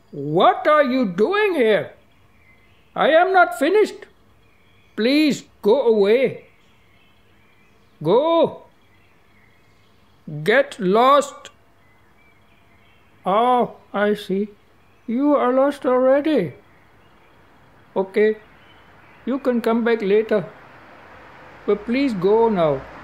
What are you doing here? I am not finished. Please go away. Go. Get lost. Oh, I see. You are lost already. Okay, you can come back later. But please go now.